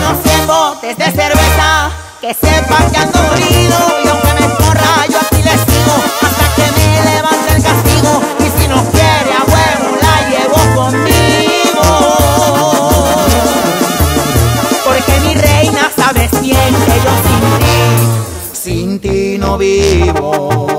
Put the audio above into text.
unos 100 botes de cerveza, que sepan que ando morido. Y aunque me corra, yo aquí le sigo hasta que me levante el castigo. Y si no quiere a huevo, la llevo conmigo, porque mi reina sabes bien que yo sin ti no vivo.